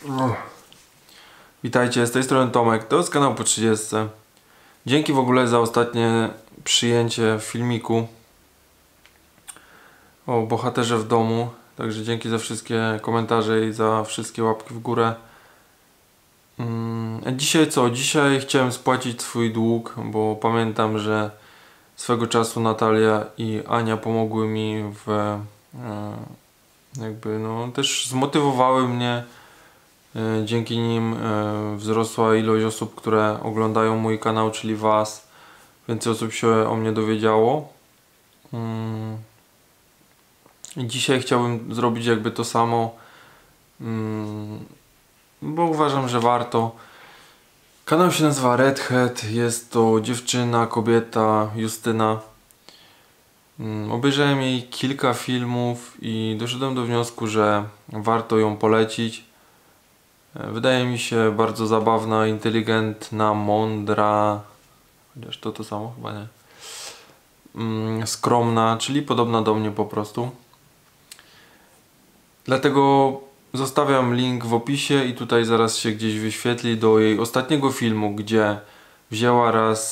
Witajcie, z tej strony Tomek, to jest kanał po 30. Dzięki w ogóle za ostatnie przyjęcie filmiku o bohaterze w domu. Także dzięki za wszystkie komentarze i za wszystkie łapki w górę. Dzisiaj co? Dzisiaj chciałem spłacić swój dług, bo pamiętam, że swego czasu Natalia i Ania pomogły mi też zmotywowały mnie. Dzięki nim wzrosła ilość osób, które oglądają mój kanał, czyli was. Więcej osób się o mnie dowiedziało. I dzisiaj chciałbym zrobić jakby to samo, bo uważam, że warto. Kanał się nazywa Redhead, jest to dziewczyna, kobieta, Justyna. Obejrzałem jej kilka filmów i doszedłem do wniosku, że warto ją polecić. Wydaje mi się bardzo zabawna, inteligentna, mądra, chociaż to samo chyba nie. Skromna, czyli podobna do mnie po prostu. Dlatego zostawiam link w opisie i tutaj zaraz się gdzieś wyświetli do jej ostatniego filmu, gdzie wzięła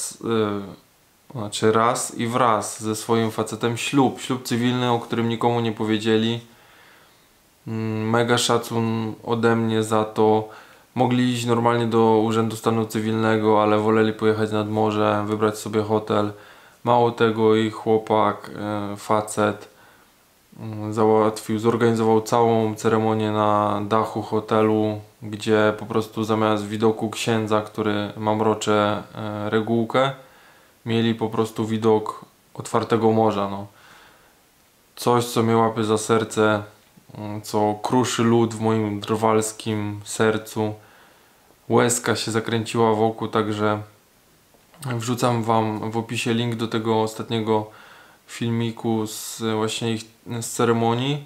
raz i wraz ze swoim facetem ślub cywilny, o którym nikomu nie powiedzieli. Mega szacun ode mnie za to. Mogli iść normalnie do Urzędu Stanu Cywilnego, ale woleli pojechać nad morze, wybrać sobie hotel. Mało tego, ich chłopak, facet zorganizował całą ceremonię na dachu hotelu, gdzie po prostu zamiast widoku księdza, który mamrocze regułkę, mieli po prostu widok otwartego morza. Coś, co mnie łapie za serce, co kruszy lód w moim drwalskim sercu. Łezka się zakręciła wokół, także wrzucam wam w opisie link do tego ostatniego filmiku z ceremonii.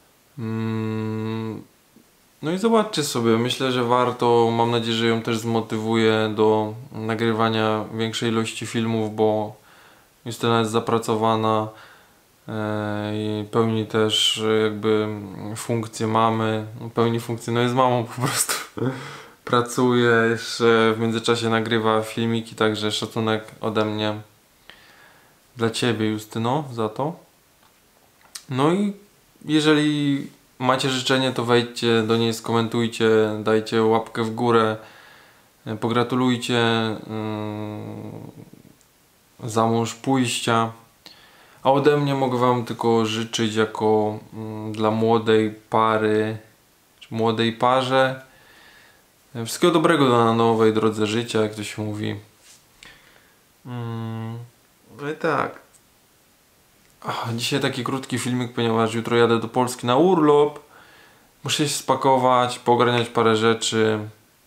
No i zobaczcie sobie, myślę, że warto. Mam nadzieję, że ją też zmotywuję do nagrywania większej ilości filmów, bo Justyna jest zapracowana i pełni też jakby funkcję mamy. Pełni funkcję, jest mamą po prostu. Pracuje, jeszcze w międzyczasie nagrywa filmiki, także szacunek ode mnie dla ciebie, Justyno, za to. No i jeżeli macie życzenie, to wejdźcie do niej, skomentujcie, dajcie łapkę w górę, pogratulujcie za mąż pójścia. A ode mnie mogę wam tylko życzyć jako dla młodej pary, czy młodej parze, wszystkiego dobrego na nowej drodze życia, jak to się mówi. No i tak. Dzisiaj taki krótki filmik, ponieważ jutro jadę do Polski na urlop. Muszę się spakować, poogarniać parę rzeczy.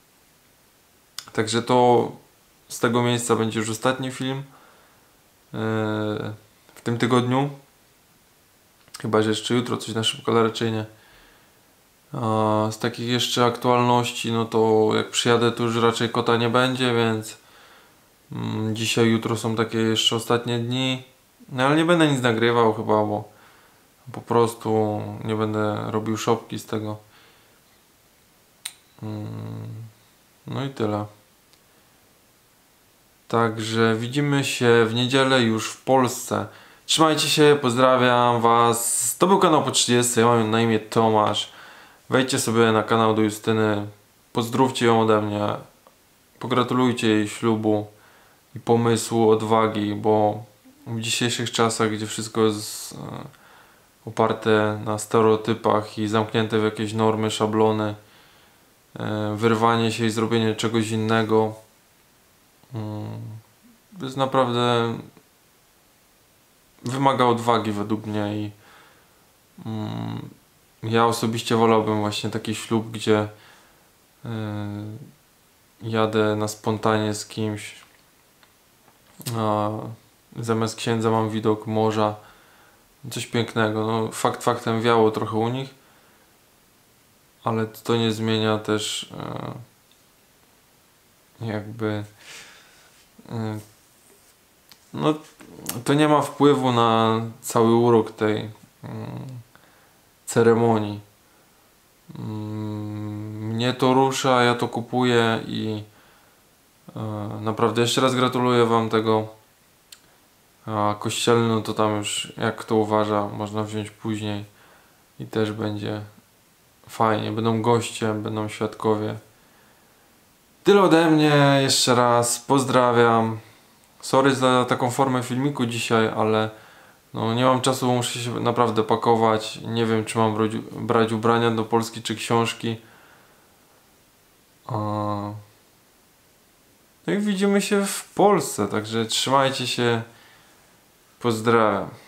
Także to z tego miejsca będzie już ostatni film w tym tygodniu. Chyba że jeszcze jutro coś na szybko, ale raczej nie. Z takich jeszcze aktualności, no to jak przyjadę, to już raczej kota nie będzie, więc dzisiaj, jutro są takie jeszcze ostatnie dni. No ale nie będę nic nagrywał chyba, bo po prostu nie będę robił szopki z tego. No i tyle. Także widzimy się w niedzielę już w Polsce. Trzymajcie się, pozdrawiam was. To był kanał po 30, ja mam na imię Tomasz. Wejdźcie sobie na kanał do Justyny, pozdrówcie ją ode mnie, pogratulujcie jej ślubu i pomysłu, odwagi, bo w dzisiejszych czasach, gdzie wszystko jest oparte na stereotypach i zamknięte w jakieś normy, szablony, wyrwanie się i zrobienie czegoś innego jest naprawdę, wymaga odwagi według mnie i ja osobiście wolałbym właśnie taki ślub, gdzie jadę na spontanie z kimś, a zamiast księdza mam widok morza, coś pięknego. No, fakt faktem wiało trochę u nich, ale to nie zmienia też no to nie ma wpływu na cały urok tej ceremonii. mnie to rusza, ja to kupuję i naprawdę jeszcze raz gratuluję Wam tego. A kościelny, no to tam już jak kto uważa, można wziąć później i też będzie fajnie. Będą goście, będą świadkowie. Tyle ode mnie, jeszcze raz pozdrawiam. Sorry za taką formę filmiku dzisiaj, ale no nie mam czasu, muszę się naprawdę pakować. Nie wiem, czy mam brać ubrania do Polski, czy książki. No i widzimy się w Polsce, także trzymajcie się. Pozdrawiam.